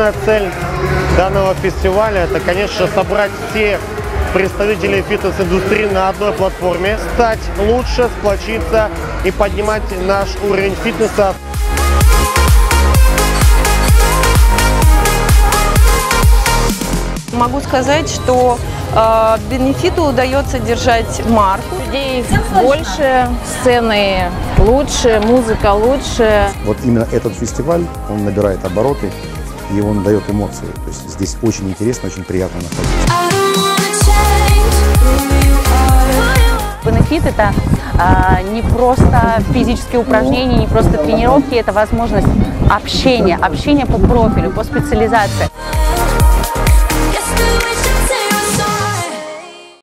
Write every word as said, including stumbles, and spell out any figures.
Главная цель данного фестиваля – это, конечно, собрать всех представителей фитнес-индустрии на одной платформе, стать лучше, сплочиться и поднимать наш уровень фитнеса. Могу сказать, что э, Бенефиту удается держать марку. Людей больше, сцены лучше, музыка лучше. Вот именно этот фестиваль, он набирает обороты и он дает эмоции. То есть здесь очень интересно, очень приятно находиться. Бенефит – это э, не просто физические упражнения, не просто тренировки, это возможность общения, общения по профилю, по специализации.